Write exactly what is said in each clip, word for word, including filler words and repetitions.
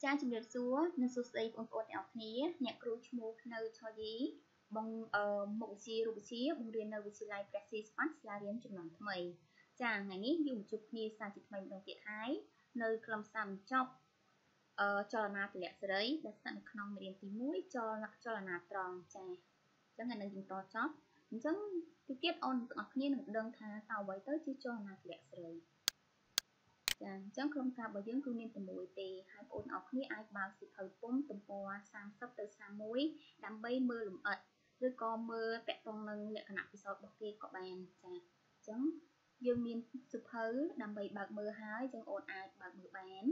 ចាជំរាបសួរនិងសួស្តីបងប្អូនទាំងអស់គ្នាអ្នកគ្រូឈ្មោះនៅឆយីបងអឺមុខវិជ្ជារូបវិទ្យាបង្រៀននៅវិទ្យាល័យព្រះសីស្វាត់សាលារៀនចំនួនថ្មីចាថ្ងៃនេះយើងជួបគ្នាសាជាថ្មីម្ដងទៀតហើយនៅក្រុមសាបញ្ចប់អឺចលនាទម្លាក់សេរីដែលស្ថិតនៅក្នុងមេរៀនទីមួយចលចលនាត្រង់ចាអញ្ចឹងថ្ងៃនេះយើងតចប់អញ្ចឹងទីទៀតអូនទាំងអស់គ្នានឹងដឹងថាតើអ្វីទៅជាចលនាទម្លាក់សេរីចាអញ្ចឹងក្រុមការរបស់យើងគឺមានតែមួយទេហើយបងប្អូនអរគ្នាអាចបើកសៀវភៅពុំទំព័រសាមសិបទៅសាមមួយដើម្បីមើលលម្អិតឬក៏មើលពាក់ព័ន្ធនឹងលក្ខណៈពិសោធន៍របស់គេក៏បានចាអញ្ចឹងយើងមានសៀវភៅដើម្បីបើកមើលហើយអញ្ចឹងអូនអាចបើកមើលបាន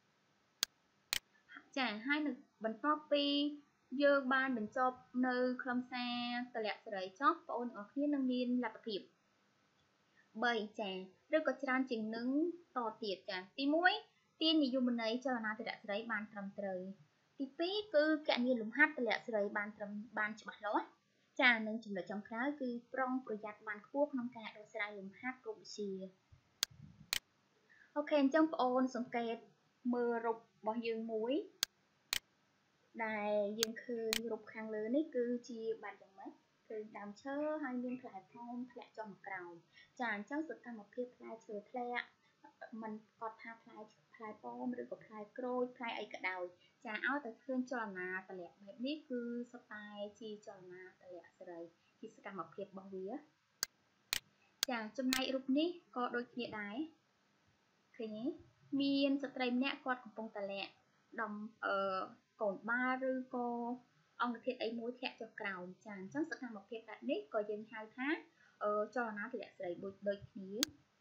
ចាហើយនៅបន្ទាប់ពីយើងបានបញ្ចប់នៅខ្លឹមសារទម្លាក់សេរីចប់បងប្អូនអរគ្នានឹងមានលទ្ធភាពបីចាឬក៏ច្រើនជាងនឹងតទៀតចាទីមួយទាញនិយមន័យចលនាទម្លាក់សេរីបានត្រឹមត្រូវទីពីរគឺគណនាលំហាត់ទម្លាក់សេរីបានត្រឹមបានច្បាស់លាស់ចានិងចំណុចចុងក្រោយគឺប្រុងប្រយ័ត្នបានខ្ពស់ក្នុងការដោះស្រាយលំហាត់រូបវិទ្យាអូខេអញ្ចឹងបងប្អូនសង្កេតមើលរូបរបស់យើងមួយដែលយើងឃើញរូបខាងលើនេះគឺជាបាត់យ៉ាងម៉េចគឺដើមឈើហើយមានផ្លែធំធ្លាក់ចុះមកក្រោមចាអញ្ចឹងសកម្មភាពផ្លែឈើធ្លាក់มันគាត់ថាផ្លែផ្លែប៉ោមឬក៏ផ្លែក្រូចផ្លែអីក៏ដោយចាឲ្យតែឃើញចលនាទម្លាក់បែបនេះគឺសុទ្ធតែជាចលនាទម្លាក់សេរីជាសកម្មភាពរបស់វាចាចំណែករូបនេះក៏ដូចគ្នាដែរឃើញទេមានស្ត្រីម្នាក់គាត់កំពុងតែលាក់ដំអឺកូនបាល់ឬក៏អង្គធាតុអីមួយធ្លាក់ចុះក្រោមចាអញ្ចឹងសកម្មភាពបែបនេះក៏យើងហៅថាអឺចលនាទម្លាក់សេរីដូចដូចគ្នា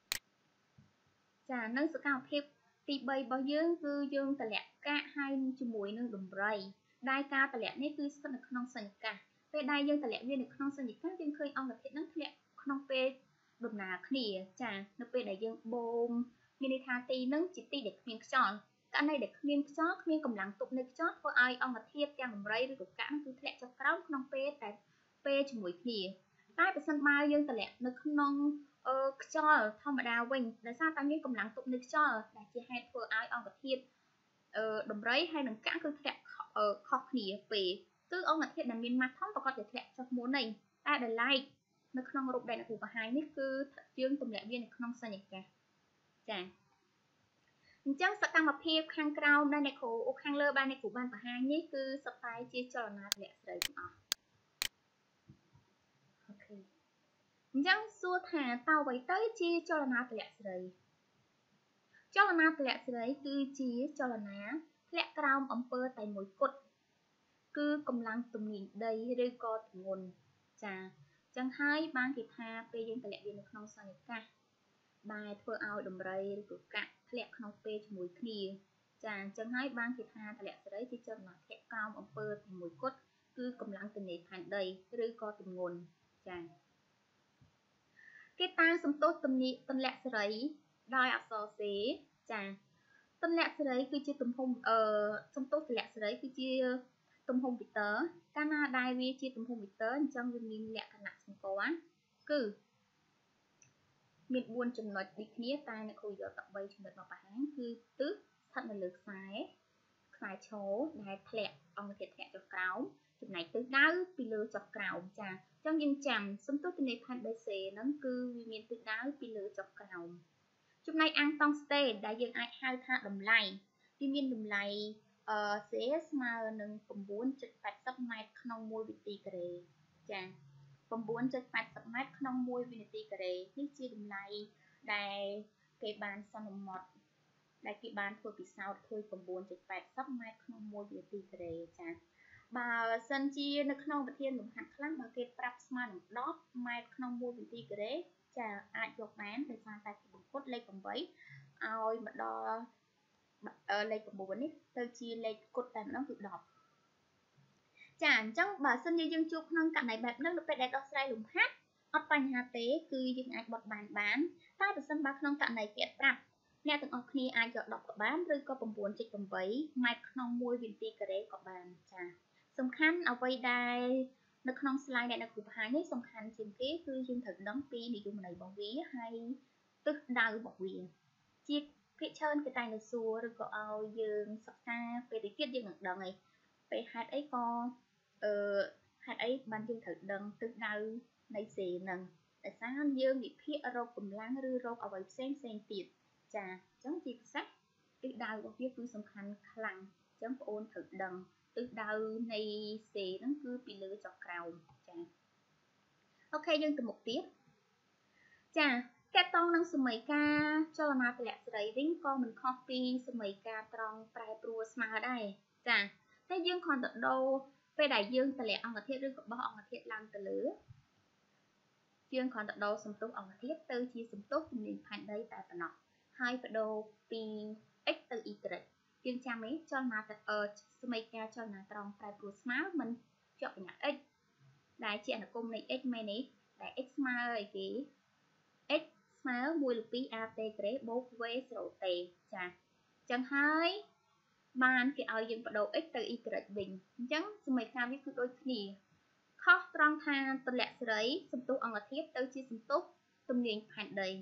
ចានៅសកម្មភាពទីបីរបស់យើងគឺយើងទម្លាក់កាកហើយជាមួយនឹងដំរីដែលការទម្លាក់នេះគឺស្ថិតនៅក្នុងសញ្ញាកាសពេលដែលយើងទម្លាក់វានៅក្នុងសញ្ញាកាសយើងឃើញអង្គធាតុនឹងធ្លាក់ក្នុងពេលដំណើរគ្នាចានៅពេលដែលយើងបូមមានន័យថាទីនឹងជាទីដែលគ្មានខ្យល់ករណីដែលគ្មានខ្យល់គ្មានកម្លាំងទប់នៃខ្យល់ធ្វើឲ្យអង្គធាតុទាំងដំរីឬក៏កាកគឺធ្លាក់ចុះក្រោមក្នុងពេលតែពេលជាមួយគ្នាតែបើសិនបើយើងទម្លាក់នៅក្នុងអឺខ្យល់ធម្មតាវិញដោយសារតែមានកម្លាំងទប់នៃខ្យល់ដែលជាហេតុធ្វើឲ្យអង្គធាតុអឺដំរីហើយនឹងកាកគឺធ្លាក់ខុសគ្នាពេលគឺអង្គធាតុដែលមានម៉ាស់ធំប្រកបតែធ្លាក់ចុះមុនឯងតែដែលឡែកនៅក្នុងរូបដែលអ្នកគ្រូបង្ហាញនេះគឺយើងទម្លាក់វានៅក្នុងសញ្ញាកាសចាអញ្ចឹងសកម្មភាពខាងក្រោមដែលអ្នកគ្រូខាងលើបានអ្នកគ្រូបានបង្ហាញនេះគឺសុទ្ធតែជាចលនាទម្លាក់សេរីទាំងអស់អូខេអញ្ចឹងសួរថាតើអ្វីទៅជាចលនាទម្លាក់សេរីចលនាទម្លាក់សេរីគឺជាចលនាធ្លាក់ក្រោមអំពើតែមួយគត់គឺកម្លាំងទំនាញដីឬក៏ទម្ងន់ចាអញ្ចឹងហើយបានគេថាពេលយើងទម្លាក់វានៅក្នុងសញ្ញាកាសដែលធ្វើឲ្យដំរីឬក៏កាក់ធ្លាក់ក្នុងពេលជាមួយគ្នាចាអញ្ចឹងហើយបានគេថាទម្លាក់សេរីជាចលនាធ្លាក់ក្រោមអំពើតែមួយគត់គឺកម្លាំងទំនាញផែនដីឬក៏ទម្ងន់ចាគេតាំងសំទោសទំនាញទម្លាក់សេរីដោយអក្សរសេចាទម្លាក់សេរីគឺជាទំហំអឺសំទោសទម្លាក់សេរីគឺជាទំហំមីទ័រកាលណាដែលវាជាទំហំមីទ័រអញ្ចឹងវាមានលក្ខណៈសម្គាល់គឺមានបួនចំណុចដូចគ្នាតែអ្នកគ្រូយកតែបីចំណុចមកបង្ហាញគឺទិសស្ថិតនៅលើខ្សែខ្សែឈរដែលធ្លាក់អង្គធាតុធ្លាក់ចុះក្រោមចំណែកទិសដៅពីលើចុះក្រោមចាអញ្ចឹងយើងចាំសំទោសទិន្នន័យផែនដីសេហ្នឹងគឺវាមានទិសដៅពីលើចុះក្រោមចំណែកអាំងតង់ស្តេនដែលយើងអាចហៅថាតម្លៃវាមានតម្លៃអឺសេស្មើនឹង ៩.៨០ ម៉ែត្រក្នុងមួយវិទីការ៉េចា ៩.៨០ ម៉ែត្រក្នុងមួយវិនាទីការ៉េនេះជាតម្លៃដែលគេបានសន្មត់ដែលគេបានធ្វើពិសោធន៍ឃើញ ៩.៨០ ម៉ែត្រក្នុងមួយវិនាទីការ៉េចាបើសិនជានៅក្នុងវិធានលំហាត់ខ្លះបើគេប្រាប់ស្មើនឹងដប់ម៉ែត្រក្នុងមួយវិនាទីការ៉េចាអាចយកបានដោយសារតែគេបង្គុតលេខ8ឲ្យមកដល់លេខ៩នេះទៅជាលេខគុតតែម្ដងគឺដប់ចាអញ្ចឹងបើសិនជាយើងជួបក្នុងករណីបែបហ្នឹងនៅពេលដែលដោះស្រាយលំហាត់អត់បញ្ហាទេគឺយើងអាចបត់បែនបានតែបើសិនបើក្នុងករណីគេអត់ប្រាប់អ្នកទាំងអស់គ្នាអាចយកដប់ក៏បានឬក៏ ៩.៨ ម៉ែត្រក្នុងមួយវិនាទីការ៉េក៏បានចាសំខាន់អ្វីដែលនៅក្នុង slide ដែលអ្នកគ្រូបង្ហាញនេះសំខាន់ជាងគេគឺយើងត្រូវដឹងពីនិយមន័យរបស់វាហើយទិសដៅរបស់វាជាភាគច្រើនគេតែងតែសួរឬក៏ឲ្យយើងសិក្សាពេលទៅទៀតយើងនឹងដឹងឯងពេលហេតុអីក៏អឺហេតុអីបានយើងត្រូវដឹងទិសដៅនៃសេនឹងតែសារយើងវិភាគរកកម្លាំងឬរកអ្វីផ្សេងផ្សេងទៀតចាអញ្ចឹងជាពិសេសទិសដៅរបស់វាគឺសំខាន់ខ្លាំងអញ្ចឹងបងអូនត្រូវដឹងទិសដៅនៃសេហ្នឹងគឺពីលើចុះក្រោមចាអូខេយើងទៅមុខទៀតចាកែតងនឹងសមីការចលនាទម្លាក់សេរីវិញក៏មិនខុសពីសមីការត្រង់ប្រែប្រួលស្មើដែរចាតែយើងគ្រាន់តែដូរពេលដែលយើងទម្លាក់អង្គធាតុឬក៏បោះអង្គធាតុឡើងទៅលើយើងគ្រាន់តែដូរសន្ទុះអង្គធាតុទៅជាសន្ទុះទំនាញផែនដីតែប៉ុណ្ណោះហើយបដូរពី x ទៅ y យើងចាំទេចលនាសមីការចលនាត្រង់ប្រែប្រួលស្មើមិនជាប់បញ្ញត្តិ x ដែលជាអនុគមនៃ x មែនទេដែល x ស្មើអីគេ x ស្មើមួយលើពី at ក្រេបូក v 0តេចាអញ្ចឹងហើយបានគេឲ្យយើងបដូរ x ទៅ y វិញអញ្ចឹងសមីការវាគឺដូចគ្នាខុសត្រង់ថាទម្លាក់សេរីសន្ទុះអង្គធាតុទៅជាសន្ទុះទំនាញផែនដី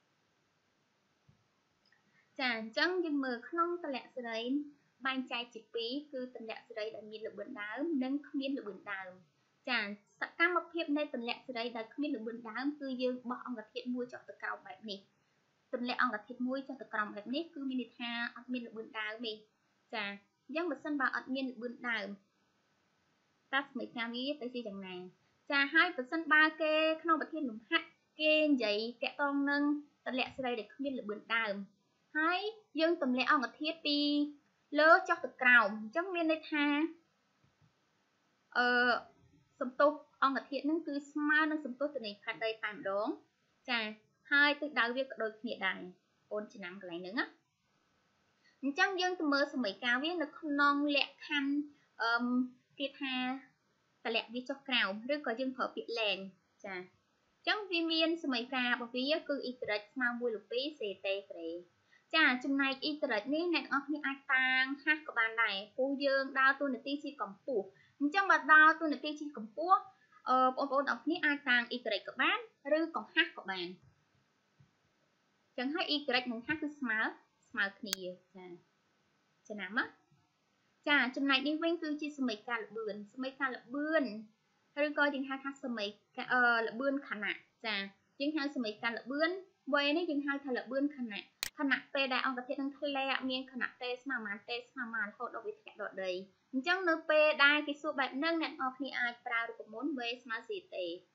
ចាអញ្ចឹងយើងមើលក្នុងទម្លាក់សេរីបែងចែកជាពីរគឺទម្លាក់សេរីដែលមានល្បឿនដើមនិងគ្មានល្បឿនដើមចាសកម្មភាពនៃទម្លាក់សេរីដែលគ្មានល្បឿនដើមគឺយើងបោះអង្គធាតុមួយចុះទៅក្រោមបែបនេះទម្លាក់អង្គធាតុមួយចុះទៅក្រោមបែបនេះគឺមានន័យថាអត់មានល្បឿនដើមទេចាអញ្ចឹងបើសិនបើអត់មានល្បឿនដើមតើសមីការវាទៅជាយ៉ាងណាចាហើយបើសិនបើគេក្នុងប្រធានលំហាត់គេនិយាយតាក់ទងនឹងទម្លាក់សេរីដែលគ្មានល្បឿនដើមហើយយើងទម្លាក់អង្គធាតុពីលើចុះទៅក្រោមអញ្ចឹងមានន័យថាអឺសន្ទុះអង្គធាតុហ្នឹងគឺស្មើនឹងសន្ទុះទំនាញផែនដីតែម្ដងចាហើយទិសដៅវាក៏ដូចគ្នាដែរអូនចំណាំកន្លែងហ្នឹងណាអញ្ចឹងយើងទៅមើលសមីការវានៅក្នុងលក្ខខណ្ឌអឺគេថាតម្លាក់វាចុះក្រោមឬក៏យើងប្រើពាក្យលែងចាអញ្ចឹងវាមានសមីការរបស់វាគឺ y ស្មើមួយលើពី c t ក្រេចាចំណែក y នេះអ្នកទាំងអស់គ្នាអាចតាំងហាស់ក៏បានដែរព្រោះយើងដើរតួនាទីជាកម្ពស់អញ្ចឹងបើដើរតួនាទីជាកម្ពស់អឺបងប្អូនទាំងគ្នាអាចតាំង y ក៏បានឬក៏ហាស់ក៏បានអញ្ចឹងហើយ y និងហាស់គឺស្មើស្មើគ្នាចាចំណាំណាចាចំណែកនេះវិញគឺជាសមីការល្បឿនសមីការល្បឿនឬក៏យើងហៅថាសមីការអឺល្បឿនខណៈចាយើងហៅសមីការល្បឿនវេនេះយើងហៅថាល្បឿនខណៈខណៈពេលដែលអង្គធាតុនឹងធ្លាក់មានខណៈតេស្មើប៉ុន្មានតេស្មើប៉ុន្មានរហូតដល់វាធ្លាក់ដល់ដីអញ្ចឹងនៅពេលដែលគេសួរបែបហ្នឹងអ្នកនរគ្នាអាចប្រើរូបមន្ត v ស្មើ c t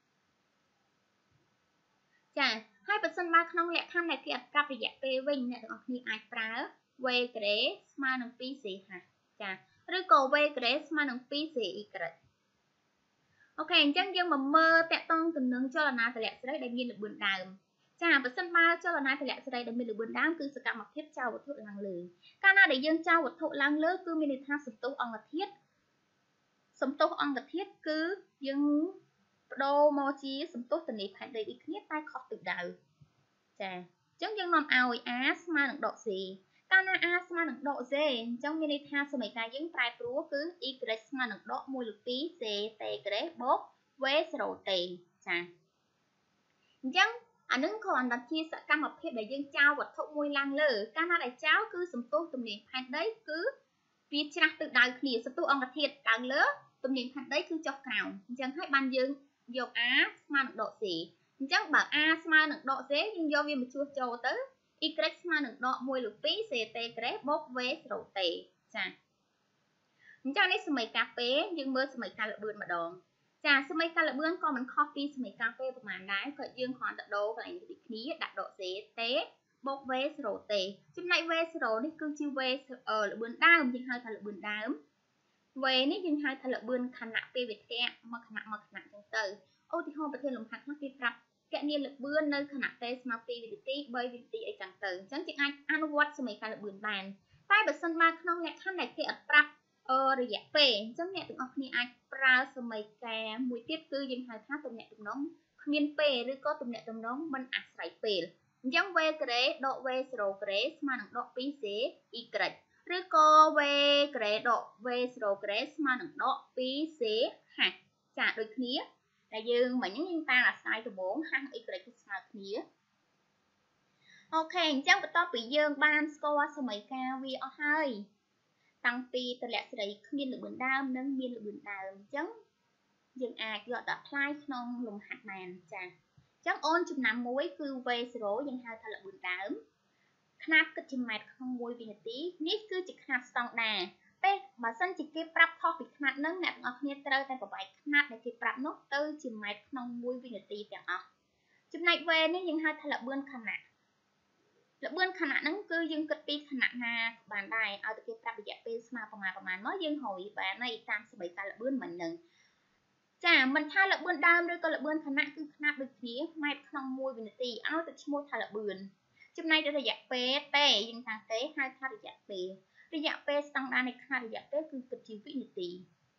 ចាហើយបើសិនបើក្នុងលក្ខខណ្ឌដែលគេអត់ប្រាប់រយៈពេលវិញអ្នកទាំងអស់គ្នាអាចប្រើ v ក្រេស្មើនឹង 2 c ហាស់ចាឬក៏ v ក្រេស្មើនឹង 2 c y អូខេអញ្ចឹងយើងមកមើលតាក់ទងទៅនឹងចលនាទម្លាក់សេរីដែលមានល្បឿនដើមចាបើសិនបើចលនាទម្លាក់សេរីដែលមានល្បឿនដើមគឺសកម្មភាពចោលវត្ថុឡើងលើកាលណាដែលយើងចោលវត្ថុឡើងលើគឺមានន័យថាសន្ទុះអង្គធាតុសន្ទុះអង្គធាតុគឺយើងបដូរមកជាសន្ទុះទំនាញផែនដីដូចគ្នាតែខុសទិសដៅចាអញ្ចឹងយើងនាំឲ្យ a ស្មើនឹងដក c កាលណា a ស្មើនឹងដក c អញ្ចឹងមានន័យថាសមីការយើងប្រែប្រួលគឺ y ស្មើនឹងដកមួយលើពី c t ក្រេបូក v 0តេចាអញ្ចឹងអានឹងគ្រាន់តែជាសកម្មភាពដែលយើងចោលវត្ថុមួយឡើងលើកាលណាដែលចោលគឺសន្ទុះទំនាញផែនដីគឺវាច្រាស់ទិសដៅគ្នាសន្ទុះអង្គធាតុឡើងលើទំនាញផែនដីគឺចុះក្រោមអញ្ចឹងហើយបានយើងយក a ស្មើនឹងដក c អញ្ចឹងបើ a ស្មើនឹងដក c យើងយកវាមកជួសចូលទៅ y ស្មើនឹងដកមួយលើពី c t ក្រេបូក v 0តេចាអញ្ចឹងនេះសមីការពេលយើងមើលសមីការល្បឿនម្ដងចាសមីការល្បឿនក៏មិនខុសពីសមីការពេលប្រហែលដែរក៏យើងគ្រាន់តែដូរកន្លែងដូចគ្នាដាក់ដក c t បូក v 0តេចំណែក v 0នេះគឺជា v ល្បឿនដើមយើងហៅថាល្បឿនដើម v នេះយើងហៅថាល្បឿនខណៈពេលវាធ្លាក់មកខណៈមកខណៈចឹងទៅឧទាហរណ៍ប្រធានលំហាត់ខ្លះគេប្រាប់គណនាល្បឿននៅខណៈតេស្មើពីរវិនាទីបីវិនាទីអីចឹងទៅអញ្ចឹងយើងអាចអនុវត្តសមីការល្បឿនបានតែបើសិនបើក្នុងលក្ខខណ្ឌដែលគេអត់ប្រាប់អឺរយៈពេលអញ្ចឹងអ្នកទាំងអស់គ្នាអាចប្រើសមីការមួយទៀតគឺយើងហៅថាទំនាក់ទំនងគ្មានពេលឬក៏ទំនាក់ទំនងមិនអាស្រ័យពេលអញ្ចឹង v ក្រេដក v 0ក្រេស្មើនឹងដក 2 c y ឬក៏ v ក្រេដក v 0ក្រេស្មើនឹងដក 2 c ហាស់ចាដូចគ្នាតែយើងមិញយើងតាំងអាស្រ័យដំបូងហាស់ y គឺស្មើគ្នា ok chẳng bắt đầu bị dương ban score số mấy cao vì ở hai tăng pi từ lẽ sẽ miên lực bướn đau nâng miên lực bướn đau chẳng dương ai gọi là apply trong lùng hạt màn chà chẳng ôn chụp nằm muối cứ về số dương hai thay là bướn đau khát cái chim mệt không muối vì tí nít cứ chỉ khát song đà bé mà sân chỉ cái prap thọ bị khát nâng nè ở kia trời tay của bài khát để cái prap nốt tư chim mệt không muối vì tí chẳng ở chụp này về nên dương hai thay là bướn khăn nè là bươn khả năng nâng cư dương cực pi khả năng na bàn đài ở cái prap bị dẹp màประมาณประมาณnói dương hồi và này tam sẽ bị ta là bươn mình nâng chả mình thay là bươn đam rồi còn là bươn khả năng cứ khả năng được phía mai không mua bình tì áo từ mua thay là bươn chụp này để dẹp pê tê dương thằng tế hai thay để dẹp pê để dẹp pê tăng đa này khả để dẹp pê cứ cực chiếu bình tì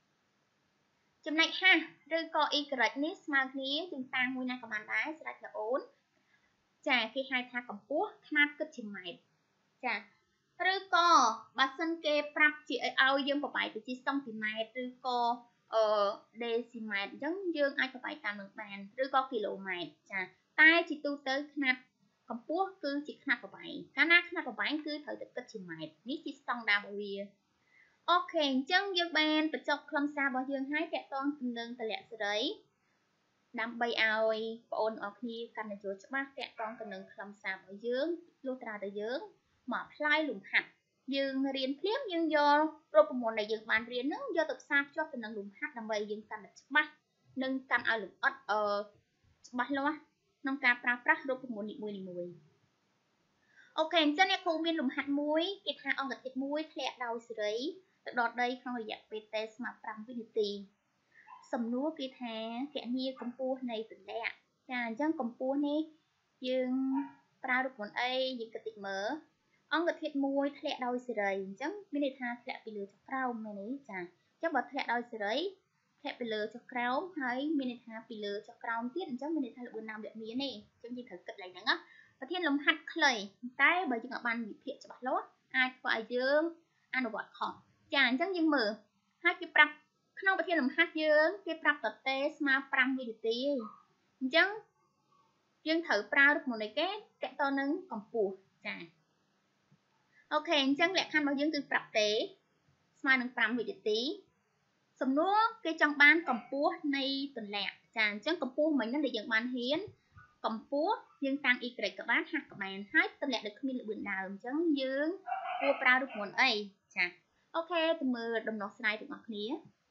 chụp này ha rồi có y cái nít mà kia dương tăng mua này của bàn đài sẽ là ổn chà khi hai thang cầm búa khát cứ chìm mày chà rồi co bà sân kê prap chị ao dương vào bài từ chi xong thì mày rồi co ờ decimal giống dương ai có bài tam được bàn rồi co kilo mày chà tai chị tu tới khát cầm búa cứ chỉ khát vào bài cá nát khát vào bài cứ thời được cứ chìm mày ní chi xong đào bao bìa ok chân dương bàn từ chọc không xa bao dương hái kẹt con từng lần từ lẹ đấy đam bay ao ôn ở khi cần là chuột bác kẹt con cần nâng làm sao ở dưới lô trà tới dưới mở play lùng hạt dương riêng phép nhưng do rồi một này dương bàn riêng nó do tập sao cho cần nâng lùng hạt đam bay dương cần là bác nâng cần ở lùng ớt ở bác lo nâng ca pra pra rồi một nị mùi nị mùi ok cho nên không viên lùng hạt muối kịch hạ ông gật thịt muối lẹ đầu sấy đọt đây không phải dạng test mà pram vinity sầm núa kia thà kẻ nia cầm pua này tỉnh lẹ chà chẳng cầm pua này dương pra được một ai dương cái tịch mở ông cái thịt muối lẹ đôi sợi chẳng bên này tha lẹ bị lừa cho cao mày này chà chắc bật lẹ đôi sợi lẹ bị lừa cho cao thấy bên này tha bị lừa cho cao tiết chẳng bên này tha là buồn nam đẹp mía này chẳng gì thật cật lại nắng á và thiên lồng hạt khởi tay bởi chừng ở bàn bị thiệt cho bạc lót ai gọi dương ăn đồ bọt khó chà chẳng dương mở hai cái prap không phải làm hát dương cái prap tập test mà pram vì tí chẳng dương thử prao được một này cái cái to nâng còn phù chà ok chẳng lẽ khăn bao dương từ prap tế mà nâng pram vì tí sầm núa cái trong ban cầm púa này tuần lẹ chà chẳng cầm púa mình nó để dựng ban hiến cầm púa dương tăng y kệ các bác hạt các bạn hết tuần lẹ được miên được bữa nào chẳng dương púa prao được một ấy chà ok từ mưa đồng nọ sai từ ngọc nía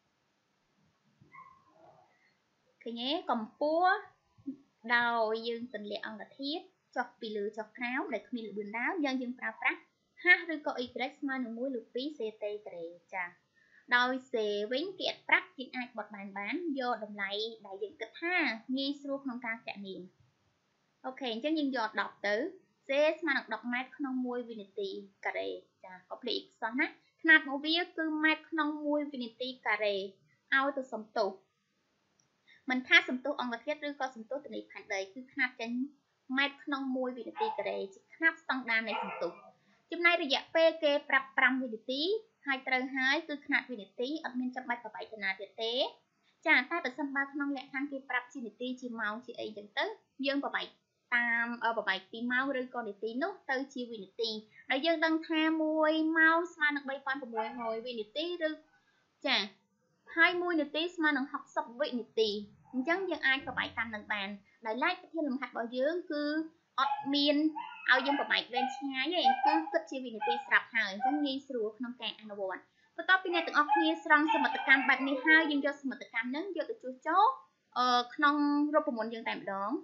cái nhé cầm púa đầu dương tình lệ ông là thiết cho bị lừa cho kháo để không bị lừa đáo dân dương pra pra ha rồi có y mà nó mũi lục phí ct tệ chà đôi xe vĩnh kiệt prắc chính ai bật bàn bán do đồng lại đại diện kịch ha nghi xuống không ca trả niệm ok chứ nhưng giọt đọc tử xe mà đọc đọc mát không mùi vinity cà rề chà có bị xoắn á nạt một viết cứ mát không mùi vinity cà rề ao từ sống tù mình tha sầm tu ông là thiếtឬcó sầm tu từ này phản đời cứ khát tránh mai không mùi vì tí cái đấy khát xong đan này sầm tu chhôm nay thì dạ pk prap pram vì tí hai trơn hai cứ khát vì tí ở bên trong bài và bài từ nào thì tế chả ta được xăm ba không lẽ khăn kia prap chi tí chi màu chi ấy chẳng tới dương và bài tam ở bài tí màu rồi còn để tí nốt tới chi vì tí đại dương đang tha mùi màu mà được bay quan của mùi hồi vì tí rồi chả hai mươi nửa tí mà nó học sập vị nửa tí chẳng dân ai có bài tam lần bàn đại like cái thiên làm hạt bảo dưỡng cứ admin ao dân của bài lên trái vậy cứ cất chi vị nửa tí sập hàng chẳng nghi sửa không càng ăn buồn và top này từng opnia strong sầm mặt cam bạn này hai dân cho sầm mặt cam nắng do từ chú chó ờ không rồi một dân tại đó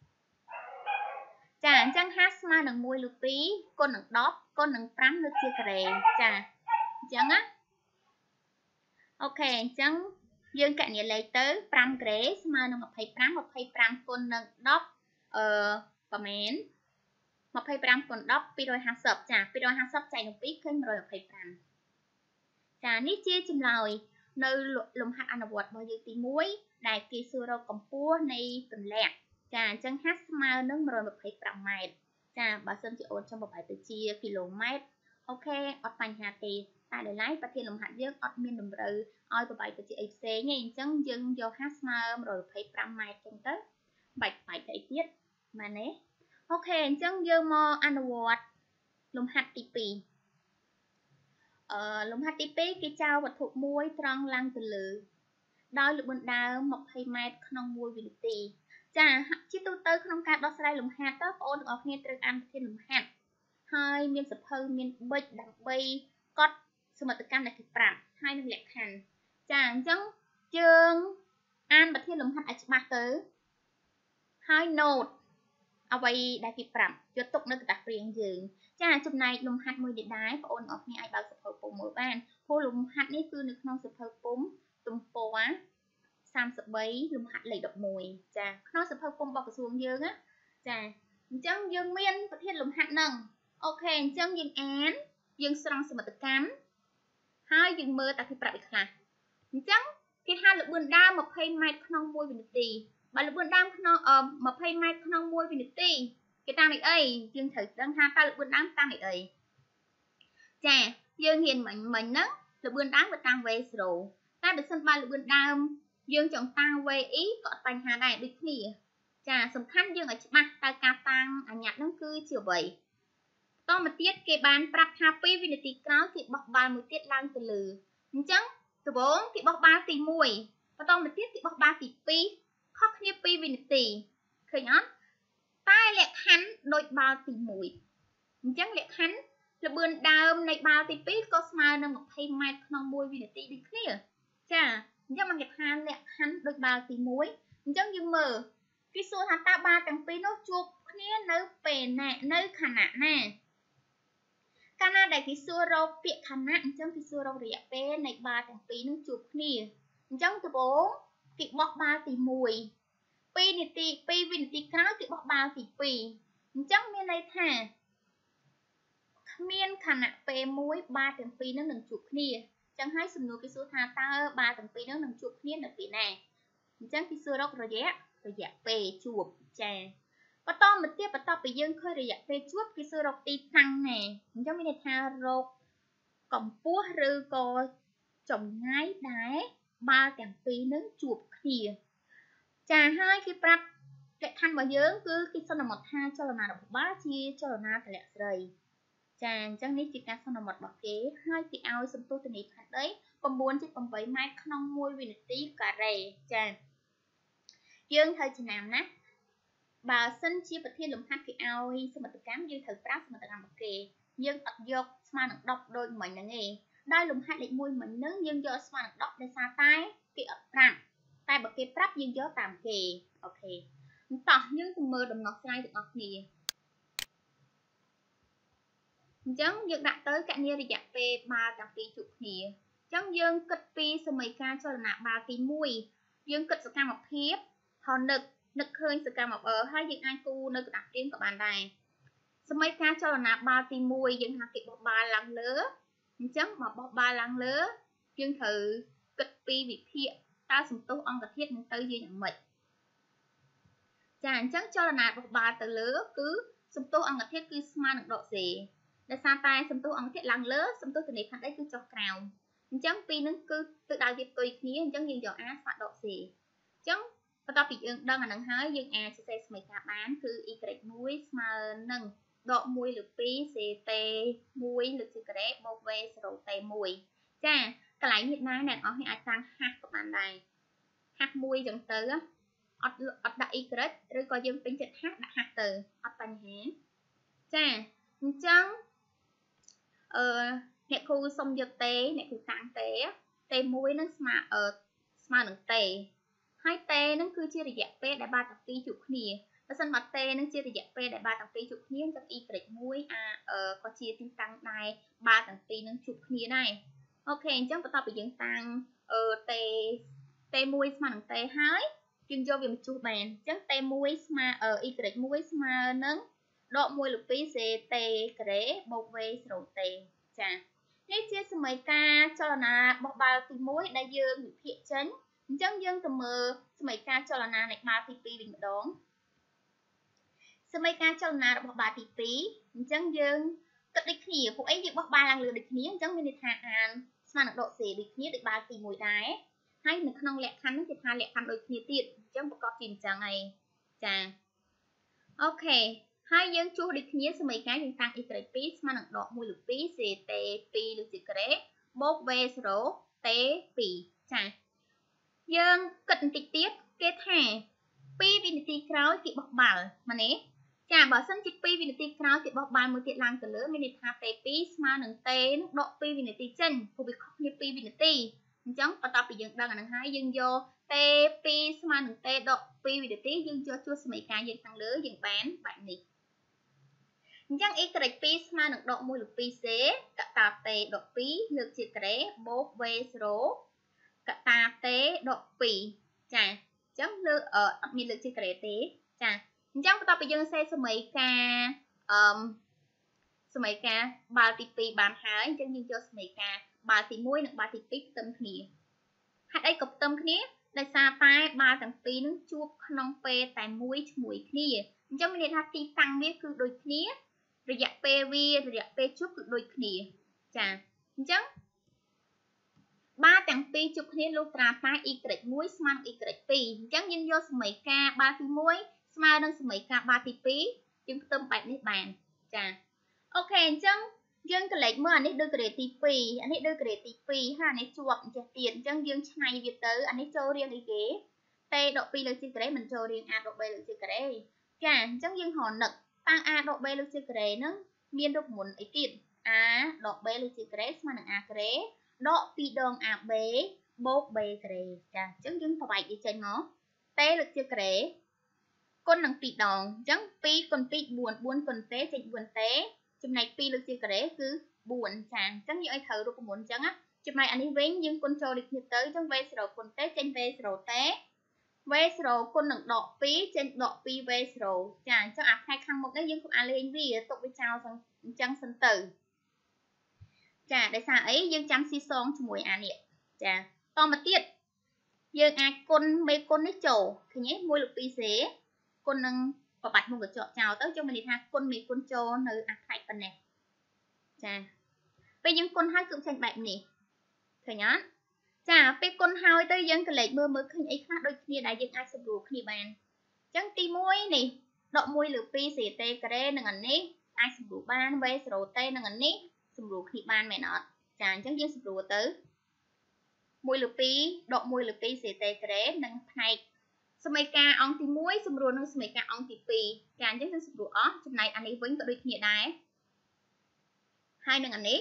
chả chẳng hát mà đừng mùi lục tí con đừng đóp con đừng prám được chia kề chả chẳng á ok chẳng dương cạnh này lấy tới pram ghế mà nó một thầy pram một thầy pram con nâng đốc ờ comment một thầy pram con đốc pi rồi hàng sập chả pi rồi hàng sập chạy một ít kênh rồi một thầy pram chả nít chia chim lòi nơi lùm hạt ăn bột bao nhiêu tí muối đại kỳ xưa đâu cầm pua này tuần lẹ chả chân hát mà nâng rồi một thầy pram mày chả bà sơn chị ôn trong một bài từ chia km ok ở thành hà thì ta để lái và thiên lùm hạt dương ở miền đồng bự oi của bài của chị ấy nghe chân dân do hát mà rồi phải pram mai trong tết bạch phải thấy tiết mà nè ok អញ្ចឹងយើងមកអនុវត្តលំហាត់ទីពីរអឺលំហាត់ទីពីរគេចោលវត្ថុមួយត្រង់ឡើងទៅលើដោយល្បឿនដើម20ម៉ែត្រក្នុងមួយវិនាទីចាជាទូទៅក្នុងការដោះស្រាយលំហាត់តើបងប្អូនទាំងអស់គ្នាត្រូវអានប្រធានលំហាត់ហើយមានសភៅមានប៊ិចដើម្បីកត់សមិទ្ធកម្មដែលគេប្រាប់ហើយនឹងលក្ខខណ្ឌចាអញ្ចឹងយើងអានប្រធានលំហាត់ឲ្យច្បាស់ទៅហើយ note អ្វីដែលគេប្រាប់យកទុកនៅកតាព្រៀងយើងចាចំណែកលំហាត់មួយនេះដែរបងប្អូនអរគ្នាអាចបើកសភៅពុំមើលបានព្រោះលំហាត់នេះគឺនៅក្នុងសភៅពុំទំព័រសាមសិបបីលំហាត់លេខដប់មួយចាក្នុងសភៅពុំរបស់ក្រសួងយើងណាចាអញ្ចឹងយើងមានប្រធានលំហាត់នឹងអូខេអញ្ចឹងយើងអានយើងស្រង់សមិទ្ធកម្មហើយយើងមើលតែគេប្រាប់ឯខ្លះអញ្ចឹងគេហៅល្បឿនដើម20ម៉ែត្រក្នុងមួយវិនាទីបើល្បឿនដើមក្នុង20ម៉ែត្រក្នុងមួយវិនាទីគេតាំងនេះអីយើងត្រូវដឹងថាតើល្បឿនដើមតាំងនេះអីចាយើងហ៊ានមិញមិញហ្នឹងល្បឿនដើមវាតាំង vê ゼロ តែបើសិនបើល្បឿនដើមយើងចង់តាំង vê អ៊ី ក៏អត់បញ្ហាដែរដូចគ្នាចាសំខាន់យើងឲ្យច្បាស់តើការតាំងអញ្ញត្តិហ្នឹងគឺជាអ្វីតមកទៀតគេបានប្រាប់ថាពីរវិនាទីក្រោយគេបោះបាល់មួយទៀតឡើងទៅលើអញ្ចឹងដំបូងគេបោះបាល់ទីមួយបន្តមកទៀតគេបោះបាល់ទីពីរខុសគ្នាពីរវិនាទីឃើញអត់តែលក្ខខណ្ឌដូចបាល់ទីមួយអញ្ចឹងលក្ខខណ្ឌល្បឿនដើមនៃបាល់ទីពីរក៏ស្មើនឹង20ម៉ែត្រក្នុងមួយវិនាទីដូចគ្នាចាអញ្ចឹងมันគេថាលក្ខខណ្ឌដូចបាល់ទីមួយអញ្ចឹងយើងមើលគេសួរថាតើបាល់ទាំងពីរនោះជួបគ្នានៅពេលណានៅខណៈណាកាលណាដែលគេសួររកពាក្យខណៈអញ្ចឹងគេសួររករយៈពេលនៃបាល់ទាំងពីរនឹងជួបគ្នាអញ្ចឹងដំបូងគេបោះបាល់ទីមួយពីរនាទីពីរវិនាទីក្រោយគេបោះបាល់ទីពីរអញ្ចឹងមានន័យថាគ្មានខណៈពេលមួយបាល់ទាំងពីរនឹងនឹងជួបគ្នាអញ្ចឹងហើយសំណួរគេសួរថាតើបាល់ទាំងពីរនឹងនឹងជួបគ្នានៅពេលណាអញ្ចឹងគេសួររករយៈរយៈពេលជួបចាបន្តមកទៀតបន្ទាប់ពីយើងឃើញរយៈពេលជួបគេសួររកទីតាំងណាអញ្ចឹងមានន័យថារកកម្ពស់ឬក៏ចម្ងាយដែលបាល់ទាំងពីរនឹងជួបគ្នាចាហើយគេប្រាប់លក្ខខណ្ឌរបស់យើងគឺគេសន្មតថាចលនារបស់បាល់ជាចលនាទម្លាក់ស្រីចាអញ្ចឹងនេះជាការសន្មតរបស់គេហើយគេឲ្យសន្ទុះទនីខណ្ឌដី 9.8 ម៉ែត្រក្នុងមួយវិនាទីការ៉េចាយើងត្រូវចំណាំណាបើសិនជាប្រធានលំហាត់គេឲ្យសមិទ្ធកម្មយើងត្រូវប្រើសមិទ្ធកម្មរបស់គេយើងអត់យកស្មើនឹងដប់ដូចមិញហ្នឹងទេដោយលំហាត់លេខមួយមិញហ្នឹងយើងយកស្មើនឹងដប់ដោយសារតែគេអត់ប្រាប់តែបើគេប្រាប់យើងយកតាមគេអូខេតោះយើងទៅមើលដំណោះស្រាយទាំងអស់គ្នាអញ្ចឹងយើងដាក់ទៅកណនីរយៈពេលបាល់ទាំងពីរជួបគ្នាអញ្ចឹងយើងគិតពីសម័យកាលចលនាបាល់ទីមួយយើងគិតសកម្មភាពហើយនឹកនឹកឃើញសកម្មភាពហើយយើងអាចគូនៅកណ្ដាស់ព្រៀងក៏បានដែរសម័យកាលចលនាបាល់ទីមួយយើងថាគេបោះបាល់ឡើងលើអញ្ចឹងមកបោះបាល់ឡើងលើយើងត្រូវគិតពីវិភាគតើសន្ទុះអង្គធាតុនឹងទៅជាយ៉ាងម៉េចចាអញ្ចឹងចលនាបោះបាល់ទៅលើគឺសន្ទុះអង្គធាតុគឺស្មើនឹងដកសេដោយសារតែសន្ទុះអង្គធាតុឡើងលើសន្ទុះទនីខណ្ឌដីគឺចុះក្រោមអញ្ចឹងពីរនឹងគឺទៅដល់វាផ្ទុយគ្នាអញ្ចឹងយើងយក A ស្មើដក C អញ្ចឹងបន្ទាប់ពីយើងដឹងអានឹងហើយយើងអាចសរសេរសមីការបានគឺ y មួយស្មើនឹងដកមួយលើពីរ ct មួយលើពីការ៉េបូក v សេរ៉ូ t មួយចាកន្លែងនេះណាអ្នកនរអាចតាំងហាស់ក៏បានដែរហាស់មួយចឹងទៅអត់អត់ដាក់ y ឬក៏យើងពេញចិត្តហាស់ដាក់ហាស់ទៅអត់បញ្ហាចាអញ្ចឹងអឺអ្នកគ្រូសុំយកតេអ្នកគ្រូតាំងតេតេមួយនឹងស្មើអឺស្មើនឹងតេហើយតេនឹងគឺជារយៈពេលដែលបាល់ទាំងពីរជួបគ្នាបើសិនបើតេនឹងជារយៈពេលដែលបាល់ទាំងពីរជួបគ្នាអញ្ចឹង y មួយអាក៏ជាទីតាំងដែរបាល់ទាំងពីរនឹងជួបគ្នាដែរអូខេអញ្ចឹងបន្ទាប់ពីយើងតាំងអឺតេតេមួយស្មើនឹងតេហើយយើងយកវាមកជួសបានអញ្ចឹងតេមួយស្មើអឺ y មួយស្មើនឹងដកមួយលើពី ct ការ៉េបូក v សេរ៉ូ t ចានេះជាសម័យកាលចលនាបោះបាល់ទីមួយដែលយើងវិភាគចេញអញ្ចឹងយើងទៅមើលសម័យកាលចលនានៃបាល់ទីពីរវិញម្ដងសម័យកាលចលនារបស់បាល់ទីពីរអញ្ចឹងយើងគិតដូចគ្នាពួកអីយើងបោះបាល់ឡើងលើដូចគ្នាអញ្ចឹងមានន័យថាអានស្មើនឹងដក C ដូចគ្នាដូចបាល់ទីមួយដែរហើយនៅក្នុងលក្ខខណ្ឌហ្នឹងគេថាលក្ខខណ្ឌដូចគ្នាទៀតអញ្ចឹងប្រកបជាអញ្ចឹងហើយចាអូខេ hai dương chua đi kia sơ mấy cái dương tăng y pi mà nặng đọt mùi lục pi sẽ tê pi được chỉ kể bốc về số tê pi chà dương cận tịch tiết kết thẻ pi vinity crowd kịp bọc bảo mà nè chà bảo sân chích pi vinity crowd kịp bọc bài một tiết lang từ lứa minute half tê pi mà nặng tê nước đọt pi vinity chân phụ việc khóc như pi vinity chẳng bắt tập bị dương đang là hai dương vô tê pi mà nặng tê đọt pi vinity dương cho chua sơ mấy cái dương tăng lứa dương bán bạn nè chẳng ít cái pi mà được độ mùi lục pi xế cả ta tê độ pi lược chỉ kể bố về số cả ta tê độ pi chà chẳng lược ở mi lược chỉ kể tế chà chẳng ta bây giờ xe số mấy ca um, số mấy ca ba tỷ pi bán hái chẳng như cho số mấy ca ba tỷ muối được ba tỷ pi tâm khỉ hãy đây cục tâm khỉ đại xa tai ba tầng pi nước chuột non pe tại muối muối khỉ chẳng mình đã tí tăng biết cứ đôi khỉระยะเปวีระยะเปชุกโดยคณีจ้ะจังบ้าแต่งปีจุกนี้ลูกตราตาอีกเกรดมุ้ยสมันอีกเกรดปีจังยินโยสมัยกาบาตีมุ้ยสมาดังสมัยกาบาตีปีจึงเติมแบบนี้บานจ้ะโอเคจังยังเกรดเมื่ออันนี้ดูเกรดตีปีอันนี้ดูเกรดตีปีค่ะอันนี้จวบจะเตียนจังยังชัยวิเตอร์อันนี้โจเรียงอีกเก๋เตดอกปีเลยจิเกรดมันโจเรียงอาดอกใบเลยจิเกรดจ้ะจังยังหอนหนักtăng a độ b lưu chiếc kể nó miên được muốn ấy tiền a độ b lưu chiếc kể mà là a kể độ pi đong a b bố b kể chà chứng chứng phải đi chơi nó t lưu chiếc kể con năng pi đong chứng pi con pi buồn buồn con té trên buồn té chùm này pi lưu chiếc kể cứ buồn chàng chứng như ai thử được muốn chứng á chùm này anh ấy vén nhưng con trâu được như tới chứng v rồi con té trên v rồi té về số con nặng đọ pi trên đọ pi về số chả cho áp hai khăn một cái dương không ăn lên vì tụng với chào rằng chân sân tử chả để sao ấy dương chăm si son cho mùi ăn nhẹ chả to mà tiết dương ai con mấy con ấy trổ thì nhé mùi lục pi xế con nâng và bạch một cái chọ chào tới cho mình đi ha con mấy con trổ nơi áp hai phần này chả bây giờ con hai cụm thành bạn nè thời nhá chà pe con hai tới dân cái lệ mưa mưa khinh ấy khác đôi khi đại dân ai sụp đổ khi bàn chẳng ti muối nè độ muối lửa pi xì tê cà rê nằng ảnh ní ai sụp đổ ban về sụp tê nằng ảnh ní sụp đổ khi ban mẹ nọ chà chẳng dân sụp đổ tới muối lửa pi độ muối lửa pi xì tê cà rê nằng thay sụp mấy ca ông ti muối sụp đổ nằng sụp mấy ca ông ti pi chà chẳng dân sụp đổ ó trong này anh ấy vẫn có đôi khi đại hai nằng ảnh ní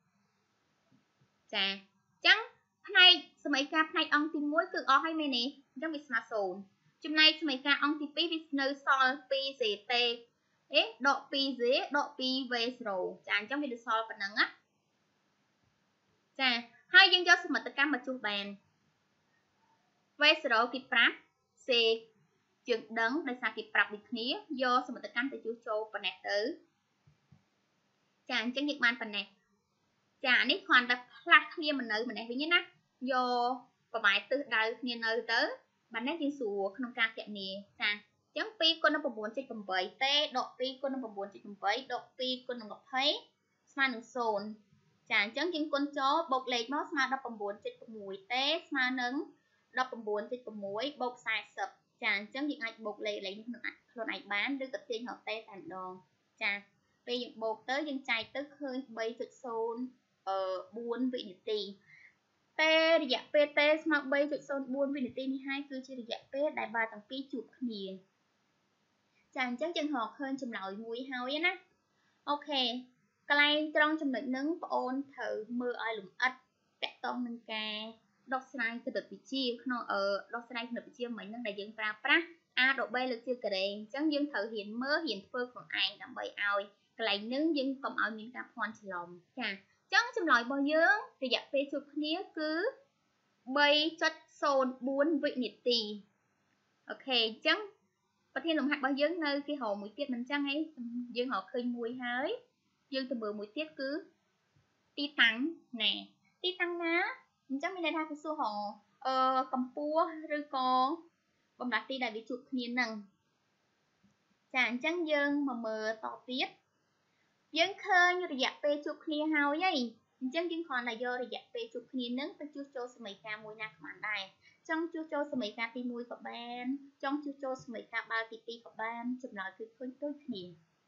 chà chẳng nàyสมัยการในองตีมุ้ยคืออให้เมนี่ยังมีสมาร์ทโฟนจุดในสมัยการองตีปีวิสเนอร์ซอลปีเซเตเอ๊ะดอกปีเซดอกปีเวสโรจานจังมีดูซอลปนังอ่ะจ้าให้ยังจะสมัติการมาจูแบนเวสโรกิปรับเซจึงดังในสากิปรับดิคนี้โยสมัติการแต่จูโจปนักเตอจานจังยึดมันปนักจานนี่ความแบบพลัดเคลียมันเนอร์มันเองเป็นยังนะโยประมาณตื่นได้เนี่ยเลยเต๋อบันนี้ยิงสู่ขนมกาแกะนี่จ้ะจังปีคนน้ำประมวลจิตกำเบยเต้ดอกปีคนน้ำประมวลจิตกำเบยดอกปีคนน้ำกับเฮ้ยสมาหนึ่งโซนจ้ะจังยิงคนโจ๊บกเล็กมอสมาดอกประมวลจิตประมวยเต้สมาหนึ่งดอกประมวลจิตประมวยบกสายสับจ้ะจังยิงไอ้บกเล็กเล็กคนไอ้บ้านด้วยกับเตียงหัวเต้แต่ดองจ้ะปียิงบกเต้ยิงใจเต้เคยใบจุดโซนเอ่อบุญวินิตีเตระยะเปเตสมาใบจุดโซนบุญวินิตีนี่ให้คือชื่อระยะเปได้บาตั้งปีจุดขณีจางจังจังหอกเฮินจำเหล่ามุ้ยเฮาอย่างนะโอเคไกลตรงจำหนึ่งนึงปอนเถอมือไอหลุมอัดแตะตองนึงแกดอกสไลด์กระดกปิชีขนมเออดอกสไลด์กระดกปิชีเหมือนนั่งได้ยังปลาปลาอาดอกใบเลือกชื่อกระเดงจังยังเถอเห็นเมื่อเห็นเฟื่องของไอดำใบเอาไกลนึงยังกลมเอามีการพรฉลองจ้ะจังจำลอยบอเยอะระยะเปจุดนี้คือใบจัดโซนบุญวินิตีโอเคจังประเทศลมหักบอเยอะnơi khi họ mũi tiết mình chăng ấy dương họ khơi mùi hới dương từ bờ mũi tiết cứ ti tăng nè ti tăng ná chắc mình đây ra cái số họ ờ cầm pua rồi có bầm đặt ti đại bị chụp nhiên nằng chàng trắng dương mà mờ tỏ tiết dương khơi nhưระยะเปจุดนี้เฮายัยจังยิงคอนนายโยระยะเปจุดนี้นึงเป็นจุดโจสมัยกามวยนักมันได้จังจุดโจสมัยกาตีมวยกับแบนจังจุดโจสมัยกาบาตีตีกับแบนจุดหน่อยคือคนต้นนี้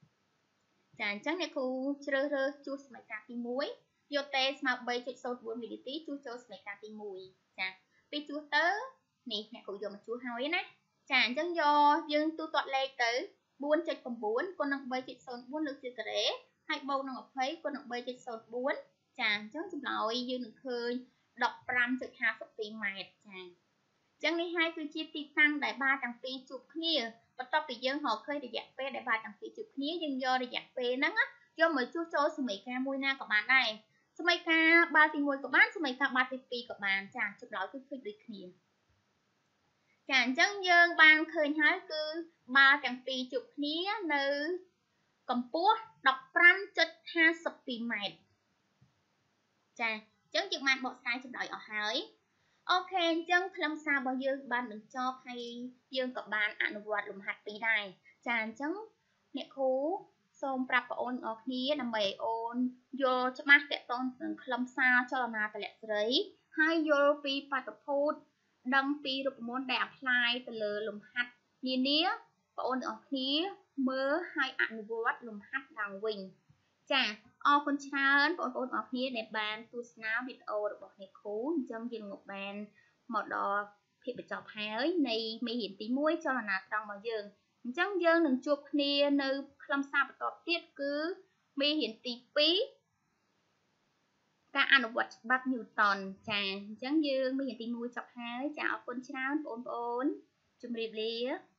ចាអញ្ចឹងអ្នកគ្រូជ្រើសរើសជួសសមីការទីមួយយកតេស្មើ 3.ศูនย์បួន មីលីលីជួសចូលសមីការទីមួយចាពេលជួសទៅនេះអ្នកគ្រូយកមកជួសហើយណាចាអញ្ចឹងយកយើងទូទាត់លេខទៅ 4.9 គុណនឹង 3.ศูนย์បួន លើកជាការ៉េហើយបូកនឹង 20 គុណនឹង 3.ศูនย์បួន ចាអញ្ចឹងចម្លើយយើងនឹងឃើញ ដប់ប្រាំ จุด ห้าสิบ ម៉ែត្រចាអញ្ចឹងនេះហើយគឺជាទីតាំងដែលបាល់ទាំងពីរជួបគ្នាបន្ទាប់ពីយើងរកឃើញរយៈពេលដែលបាល់ទាំងពីរជួបគ្នាយើងយករយៈពេលហ្នឹងយកមកជួសចូលសមីការមួយណាក៏បានដែរសមីការបាល់ទីមួយក៏បានសមីការបាល់ទីពីរក៏បានចាចម្លើយគឺឃើញដូចគ្នាចាអញ្ចឹងយើងបានឃើញហើយគឺបាល់ទាំងពីរជួបគ្នានៅកម្ពស់ ដប់ប្រាំ จุด ห้าสิบ ម៉ែត្រចាអញ្ចឹងយើងបានបកស្រាយចម្លើយអស់ហើយអូខេអញ្ចឹងខ្លឹមសាររបស់យើងបានបញ្ចប់ហើយយើងក៏បានអនុវត្តលំហាត់ពីរដែរចាអញ្ចឹងអ្នកគ្រូសូមប្រាប់បងប្អូនអរគ្នាដើម្បីឲ្យអូនយល់ច្បាស់ទាក់ទងនឹងខ្លឹមសារចលនាតម្លាក់សេរីហើយយល់ពីបាតុភូតដឹងពីរូបមន្តដែល apply ទៅលើលំហាត់នានាបងប្អូនអរគ្នាមើលហើយអនុវត្តលំហាត់ឡើងវិញចាអរគុណច្រើនបងប្អូនអរគ្នាដែលបានទស្សនាវីដេអូរបស់អ្នកគ្រូអញ្ចឹងយើងមកបានមកដល់ភាពបញ្ចប់ហើយនៃមេរៀនទីមួយចលនាត្រង់របស់យើងអញ្ចឹងយើងនឹងជួបគ្នានៅខ្លឹមសារបន្តទៀតគឺមេរៀនទីពីរការអនុវត្តច្បាប់ Newton ចាអញ្ចឹងយើងមេរៀនទីមួយចប់ហើយចាអរគុណច្រើនបងប្អូនជម្រាបលា